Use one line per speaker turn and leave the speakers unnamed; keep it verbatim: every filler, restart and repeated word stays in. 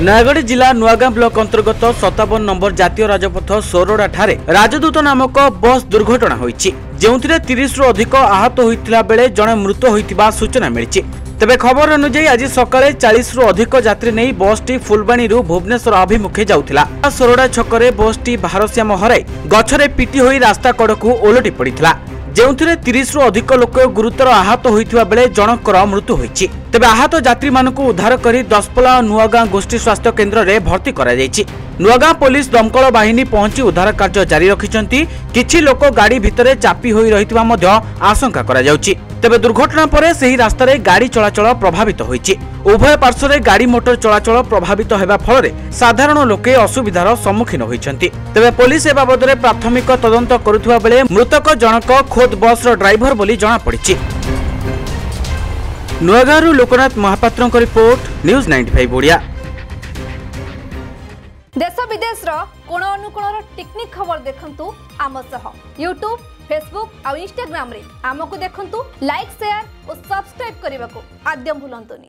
नयागढ़ जिला नुआगां ब्लॉक अंतर्गत सत्तावन नंबर जातीय राजपथ सोरोडा ठारे राजदूत नामक बस दुर्घटना होईछि जेउथिरे तीस रु अधिक आहत होइतिला बेले जणे मृत होइतिबा सूचना मिलिछि। तेबे खबर अनुसार आज सकाळे चालीस रु अधिक यात्री नहीं बसटी फुलबाणी भुवनेश्वर अभिमुखे जाउथिला। सोरोडा छकरे बसटी भारसाम्य हराई गछरे पिटी होई रास्ता कड़कू ओलटी पड़िथिला जेउथिरे तीस रु अधिक लोक गुरुतर आहत होइथिबा बेले जनकर मृत्यु होईछि। तेबे आहत यात्री मानकु उद्धार करी दसपला नुआगां गोष्ठी स्वास्थ्य केन्द्र रे भर्ती करा जायछि। नुआगां पुलिस दमकल बाहिनी पहुंची उद्धार कार्य जारी रखिछन्ति। किछि लोक गाड़ी भितरे चापी होई रहितबा मध्य आशंका करा जाउछि। तेबे दुर्घटना परे सेही रास्ता रे गाड़ी चलाचल प्रभावित होईछि। उभय पार्श्व रे गाड़ी मोटर चलाचल प्रभावित हेबा फल साधारण लोके असुविधार सम्मुखीन होईछन्ति। तेबे पुलिस ए बाबद रे प्राथमिक तदंत करुथुवा बेले मृतक जनक खोद बस रो ड्राइवर बोली जणा पड़िछि। नुआगांरु Loknath Mahapatra report news ninety Odia.
देश विदेश रो कोण अनुकोण टेक्निक खबर देखंतु आम सह यूट्यूब फेसबुक और इंस्टाग्राम रे आमको देखंतु लाइक शेयर और सब्सक्राइब करने को आद्य भूलंतुनी।